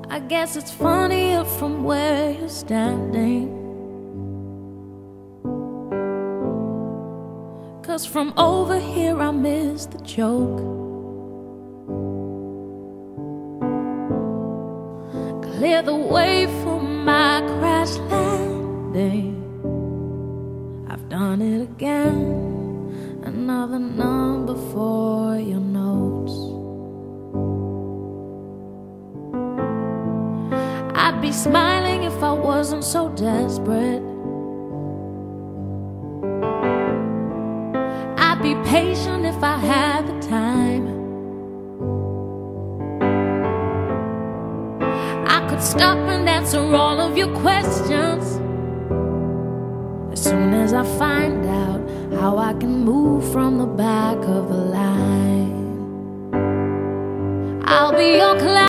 I guess it's funnier from where you're standing, 'cause from over here I miss the joke. Clear the way for my crash landing. I've done it again. Another number for your notes. I'd be smiling if I wasn't so desperate. I'd be patient if I had the time. I could stop and answer all of your questions as soon as I find out how I can move from the back of the line. I'll be your client.